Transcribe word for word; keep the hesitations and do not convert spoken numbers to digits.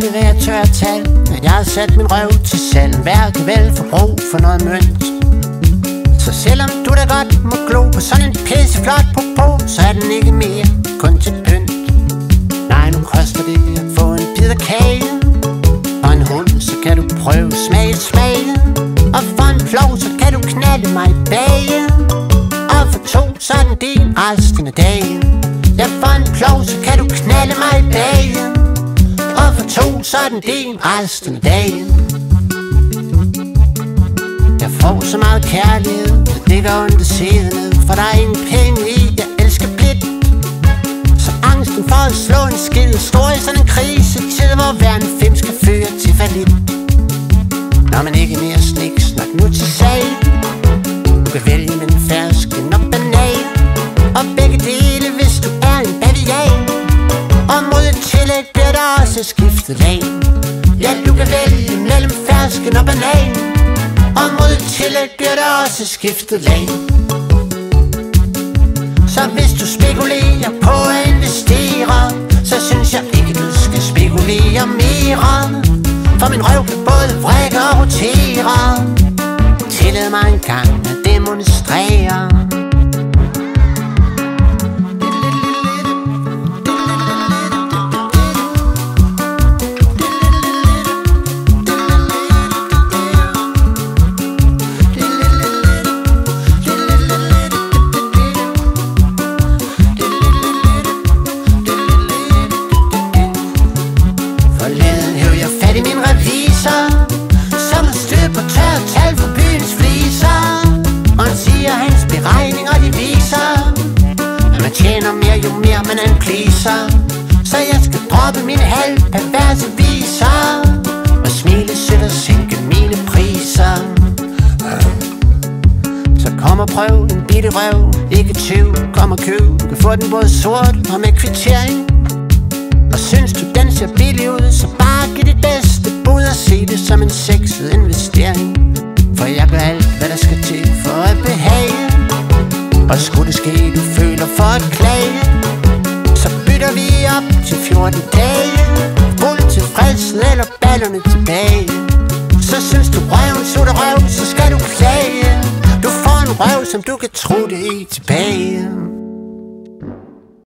det være tørre tal, at jeg har sat min røv til salg. Hver kan vel få brug for noget mønt. Så selvom du da godt må glo på sådan en pisseflot popo, så er den ikke mere kun til pynt. Nej, nu koster det at få en bid af kage. Og en hund, så kan du prøve smage smage. Og for en plov, så kan du knalde mig bage. Og for to, så er den din resten af dagen. Ja, for en plov, så kan du knalde mig bage. Og for to, så er den din resten af dagen. Jeg får så meget kærlighed, at det gør ondt at se ned. For der er ingen penge i, jeg elsker blidt. Så angsten for at slå en skid står i sådan en krisetid, hvor hver en film skal føre til fallit. Når man ikke mere sniks, nok nu til sag. Du kan vælge mellem fersken og banan, og begge dele, hvis du er en bavian. Og mod et tillæg bliver der også skiftet lag. Ja, du kan vælge mellem fersken og banan, og mod et tillæg bliver der også skiftet lag. Så hvis du spekulerer på at investere, så synes jeg ikke du skal spekulere mere. For min røv kan både vrikke og rotere. Tillad mig en gang at demonstrere. Så jeg skal droppe mine halv perverse viser og smile sødt og sænke mine priser. Så kom og prøv en bitte røv, ikke tyv, kom og køb. Du kan få den både sort og med kvittering. Og synes du den ser billig ud, så bare giv dit bedste bud og se det som en sexet investering. For jeg gør alt hvad der skal til for at behage. Og skulle det ske du føler for at klage, så bytter vi op til fjorten dage. Fuld tilfredshed eller ballerne tilbage. Så synes du røven sutter røv, så skal du klage. Du får en røv som du kan tro det er tilbage.